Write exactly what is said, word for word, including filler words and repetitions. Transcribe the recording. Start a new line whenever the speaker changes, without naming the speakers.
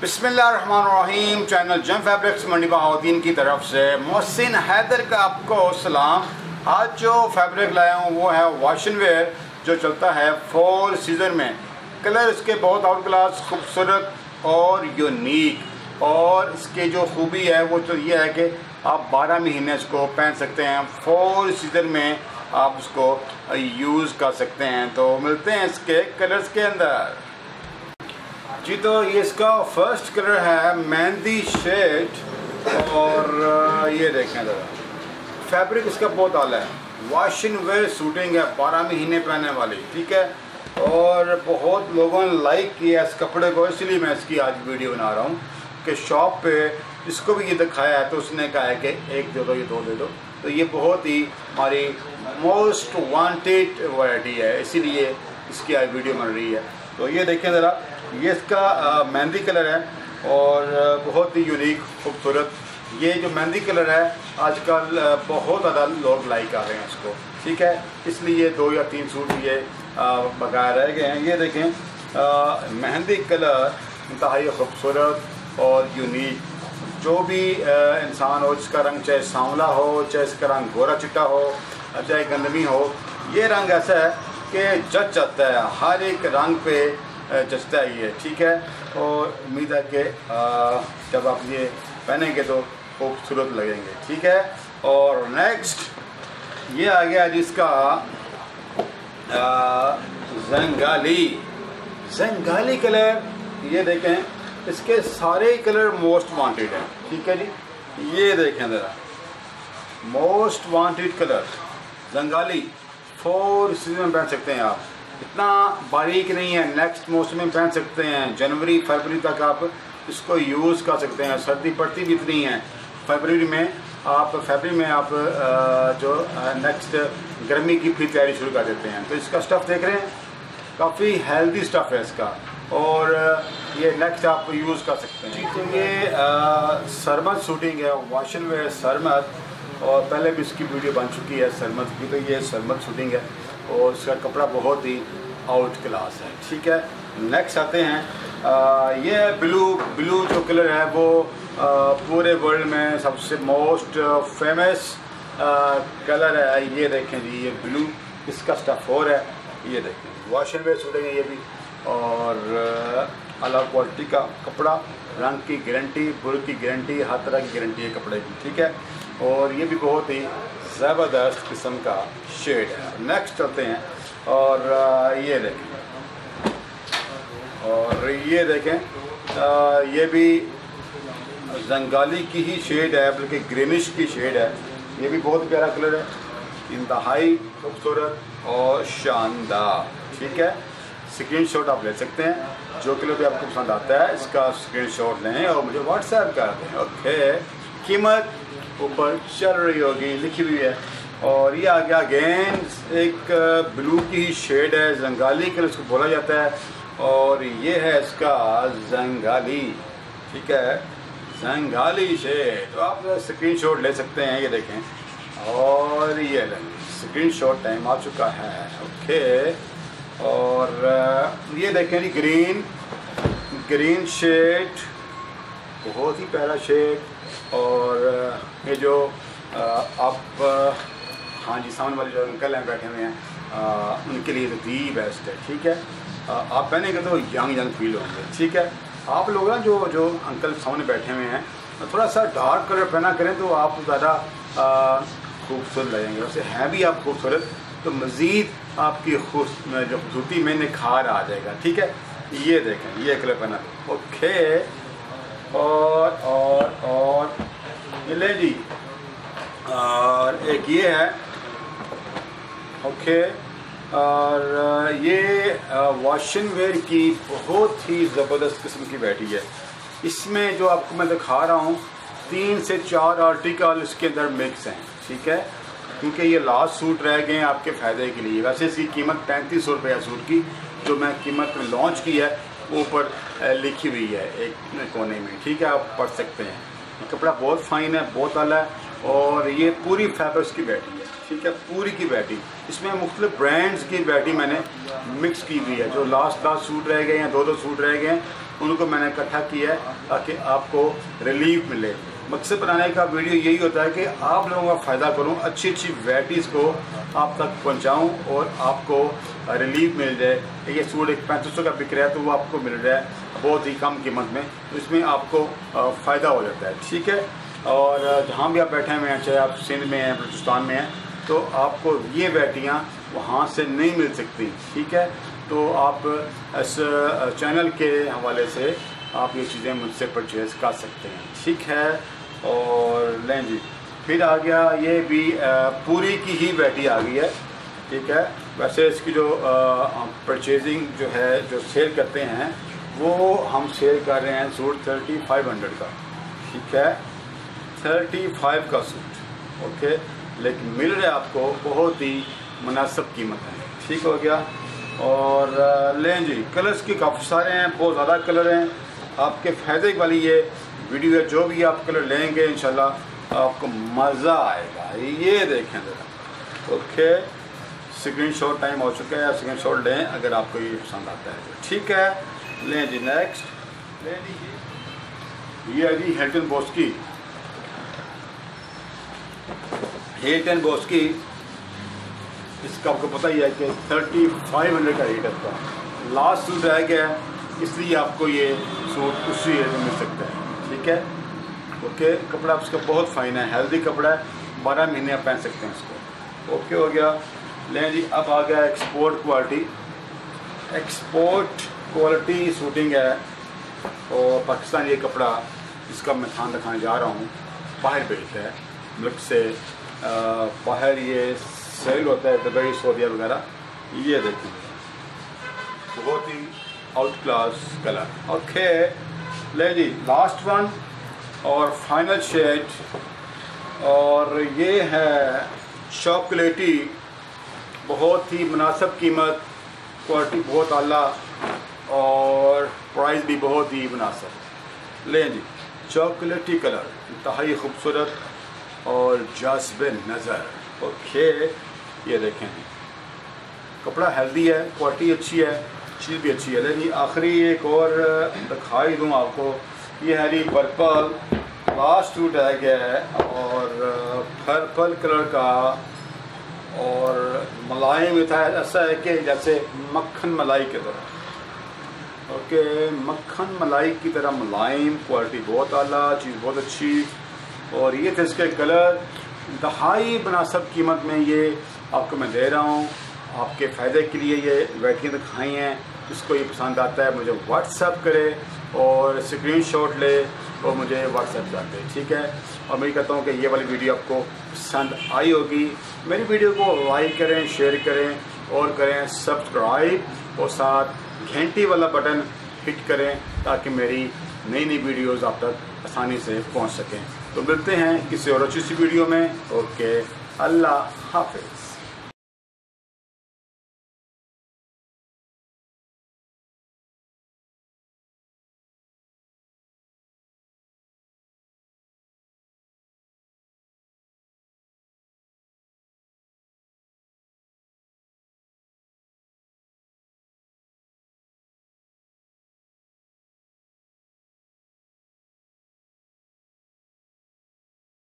बिस्मिल्लाहिर्रहमानिर्रहीम। चैनल जम फैब्रिक्स मंडी बहाउद्दीन की तरफ से मोहसिन हैदर का आपको सलाम। आज जो फैब्रिक लाया हूँ वो है वॉशन वेयर जो चलता है फोर सीज़न में। कलर इसके बहुत आउट क्लास खूबसूरत और यूनिक, और इसके जो खूबी है वो तो ये है कि आप बारह महीने इसको पहन सकते हैं। फोर सीज़न में आप उसको यूज़ कर सकते हैं। तो मिलते हैं इसके कलर्स के अंदर जी। तो ये इसका फर्स्ट कलर है मेहंदी शेड, और ये देखें ज़रा फैब्रिक इसका बहुत आला है। वॉशिंग वेयर सूटिंग है, बारह महीने पहनने वाली, ठीक है। और बहुत लोगों ने लाइक किया इस कपड़े को, इसलिए मैं इसकी आज वीडियो बना रहा हूँ कि शॉप पे जिसको भी ये दिखाया है तो उसने कहा है कि एक दे दो, ये दो दे दो। तो ये बहुत ही हमारी मोस्ट वांटेड वैरायटी है, इसीलिए इसकी आज वीडियो बन रही है। तो ये देखें ज़रा, ये इसका मेहंदी कलर है और बहुत ही यूनिक खूबसूरत। ये जो मेहंदी कलर है आजकल बहुत ज़्यादा लोग लाइक कर रहे हैं इसको, ठीक है। इसलिए दो या तीन सूट ये बकाया रह गए हैं। ये देखें मेहंदी कलर इंतहाई खूबसूरत और यूनिक। जो भी इंसान हो जिसका रंग चाहे सांवला हो, चाहे इसका रंग गोरा चिट्टा हो, चाहे गंदमी हो, ये रंग ऐसा है कि जच जाता है, हर एक रंग पे जचता है ये, ठीक है। और उम्मीद है कि जब आप ये पहनेंगे तो खूबसूरत लगेंगे, ठीक है। और नेक्स्ट ये आ गया जिसका जंगाली जंगाली कलर। ये देखें इसके सारे कलर मोस्ट वांटेड हैं, ठीक है जी। ये देखें ज़रा मोस्ट वांटेड कलर जंगाली, फोर सीजन में पहन सकते हैं आप। इतना बारीक नहीं है, नेक्स्ट मौसम में पहन सकते हैं। जनवरी फरवरी तक आप इसको यूज़ कर सकते हैं। सर्दी पड़ती भी इतनी है, फरवरी में आप फरवरी में आप जो नेक्स्ट गर्मी की फिर तैयारी शुरू कर देते हैं। तो इसका स्टफ़ देख रहे हैं, काफ़ी हेल्दी स्टफ़ है इसका, और ये नेक्स्ट आप यूज़ कर सकते हैं। तो ये सरमद शूटिंग है, वॉशन वेयर सरमद, और पहले भी इसकी वीडियो बन चुकी है सरमद की। तो ये सरमद शूटिंग है और इसका कपड़ा बहुत ही आउट क्लास है, ठीक है। नेक्स्ट आते हैं आ, ये ब्लू ब्लू जो कलर है वो आ, पूरे वर्ल्ड में सबसे मोस्ट फेमस कलर है। ये देखें जी, ये ब्लू इसका स्टफ और है। ये देखें वॉशन वेयर शूटिंग है ये भी, और अलग क्वालिटी का कपड़ा, रंग की गारंटी, बुर की गारंटी, हर तरह की गारंटी है कपड़े की, ठीक है। और ये भी बहुत ही ज़बरदस्त किस्म का शेड है। नेक्स्ट चलते हैं, और ये देखें, और ये देखें आ, ये भी जंगाली की ही शेड है, बल्कि ग्रीनिश की शेड है। ये भी बहुत प्यारा कलर है, इंतहाई खूबसूरत और शानदार, ठीक है। स्क्रीनशॉट आप ले सकते हैं, जो कलर भी आपको पसंद आता है इसका स्क्रीनशॉट लें और मुझे व्हाट्सएप कर दें, ओके। कीमत ऊपर चल रही होगी, लिखी हुई है। और ये आ गया अगेन एक ब्लू की ही शेड है, जंगाली कलर इसको बोला जाता है, और ये है इसका जंगाली, ठीक है, जंगाली शेड। तो आप स्क्रीनशॉट ले सकते हैं, ये देखें, और ये स्क्रीनशॉट टाइम आ चुका है, ओके। और ये देखें जी ग्रीन ग्रीन शेड, बहुत ही प्यारा शेड। और ये जो आप हाँ जी सामने वाले जो अंकल हैं बैठे हुए हैं, आ, उनके लिए तो दी बेस्ट है, ठीक है। आ, आप पहनेंगे तो यंग यंग फील होंगे, ठीक है। आप लोग ना जो जो अंकल सामने बैठे हुए हैं थोड़ा सा डार्क कलर पहना करें तो आप ज़्यादा खूबसूरत लगेंगे। वैसे हैं भी आप खूबसूरत, तो मज़ीद आपकी खूब जो खूबसूरती में निखार आ जाएगा, ठीक है। ये देखें ये कलर पहना, ओके। और और और ये ले जी, और एक ये है, ओके। और ये वॉशन वेयर की बहुत ही ज़बरदस्त किस्म की वैरायटी है। इसमें जो आपको मैं दिखा रहा हूँ तीन से चार आर्टिकल इसके अंदर मिक्स हैं, ठीक है, क्योंकि ये लास्ट सूट रह गए हैं आपके फ़ायदे के लिए। वैसे इसकी कीमत पैंतीस सौ रुपये सूट की, जो मैं कीमत में लॉन्च की है ऊपर लिखी हुई है एक कोने में, ठीक है, आप पढ़ सकते हैं। ये कपड़ा बहुत फाइन है, बहुत आला है, और ये पूरी फैब्रिक्स की वैरायटी है, ठीक है, पूरी की वैरायटी। इसमें मुख्तलिफ ब्रांड्स की वैरायटी मैंने मिक्स की हुई है। जो लास्ट लास्ट सूट रह गए हैं, दो दो सूट रह गए हैं, उनको मैंने इकट्ठा किया है ताकि आपको रिलीफ मिले। मकसद बनाने का वीडियो यही होता है कि आप लोगों का फ़ायदा करूं, अच्छी अच्छी वैराइटीज़ को आप तक पहुंचाऊं और आपको रिलीफ मिल जाए। ये सूट एक पैंतीस सौ का बिक रहा है तो वो आपको मिल रहा है बहुत ही कम कीमत में, तो इसमें आपको फ़ायदा हो जाता है। ठीक है, और जहाँ भी आप बैठे हुए हैं, चाहे आप सिंध में हैं, बलूचिस्तान में हैं, तो आपको ये वैराइटियाँ वहाँ से नहीं मिल सकती। ठीक है, तो आप इस चैनल के हवाले से आप ये चीज़ें मुझसे परचेज़ कर सकते हैं। ठीक है, और लें जी, फिर आ गया ये भी पूरी की ही वैरायटी आ गई है। ठीक है, वैसे इसकी जो परचेजिंग जो है, जो सेल करते हैं, वो हम सेल कर रहे हैं सूट थर्टी फाइव हंड्रेड का। ठीक है, थर्टी फाइव का सूट, ओके, लेकिन मिल रहा है आपको बहुत ही मुनासिब कीमत है। ठीक हो गया, और लें जी, कलर्स के काफ़ी सारे हैं, बहुत ज़्यादा कलर हैं, आपके फ़ायदे वाली ये वीडियो है। जो भी आप कलर लेंगे इंशाल्लाह आपको मज़ा आएगा। ये देखें ज़रा, ओके, स्क्रीनशॉट टाइम हो चुका है, स्क्रीनशॉट लें अगर आपको ये पसंद आता है तो। ठीक है, लें जी, नेक्स्ट लें जी, ये है जी हिल्टन बोस्की। हिल्टन बोस्की, इसका आपको पता ही है कि थर्टी फाइव हंड्रेड का रेट है इसका। लास्ट सूट रह गया है, इसलिए आपको ये सूट उसी रेट में मिल सकता है। ठीक है, ओके, कपड़ा इसका बहुत फाइन है, हेल्दी कपड़ा है, बारह महीने आप पहन सकते हैं इसको। ओके हो गया, लें जी, अब आ गया export quality. Export quality suiting है, और पाकिस्तान ये कपड़ा इसका मैं ध्यान रखने जा रहा हूँ, बाहर भेजता है मुल्क से, बाहर ये सेल होता है दुबई, सऊदीया वगैरह। ये देखें, बहुत ही आउट क्लास कलर। ओके, ले जी, लास्ट वन और फाइनल शेड, और ये है चॉकलेटी, बहुत ही मुनासिब कीमत, क्वालिटी बहुत आला और प्राइस भी बहुत ही मुनासिब। लें जी, चॉकलेटी कलर, इंतहाई खूबसूरत और जाज़िब नज़र। ओके, ये देखें, कपड़ा हेल्दी है, क्वालिटी अच्छी है, चीज़ भी अच्छी है। लेकिन आखिरी एक और दिखाई दूँ आपको, ये है जी पर्पल, लास्ट सूट रह गया है, और पर्पल कलर का, और मलाई में था, ऐसा है कि जैसे मक्खन मलाई की तरह। ओके, मक्खन मलाई की तरह मुलायम, क्वालिटी बहुत आला, चीज़ बहुत अच्छी, और ये थे इसके कलर। इंतहाई मुनासिब कीमत में ये आपको मैं दे रहा हूँ, आपके फ़ायदे के लिए ये वैरायटियाँ दिखाई हैं। जिसको ये पसंद आता है मुझे व्हाट्सएप करे और स्क्रीनशॉट ले और मुझे व्हाट्सएप कर दे। ठीक है, और मैं कहता हूँ कि ये वाली वीडियो आपको पसंद आई होगी। मेरी वीडियो को लाइक करें, शेयर करें और करें सब्सक्राइब, और साथ घंटी वाला बटन हिट करें ताकि मेरी नई नई वीडियोज़ आप तक आसानी से पहुँच सकें। तो मिलते हैं किसी और अच्छी सी वीडियो में। ओके, अल्लाह हाफिज़।